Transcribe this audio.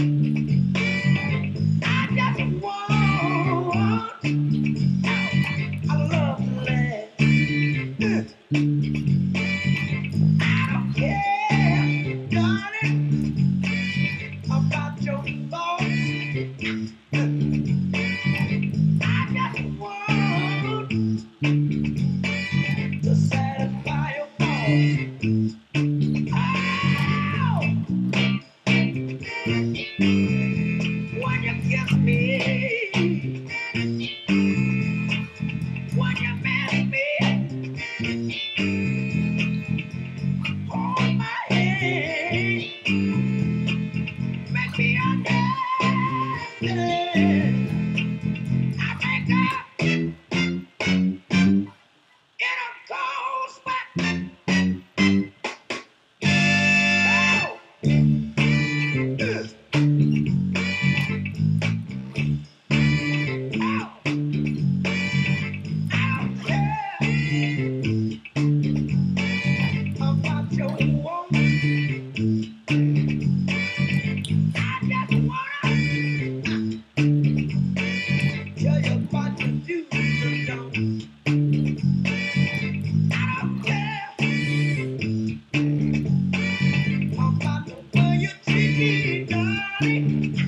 I just want, I love to laugh. I don't care, darling, about your thoughts. I just want to satisfy your thoughts. Oh, when you kiss me, when you miss me, hold my hand, make me understand. I make up in a cold sweat. Oh, I don't care about your woman. I just wanna tell you what to do. Don't. I don't care about the way you treat me, darling.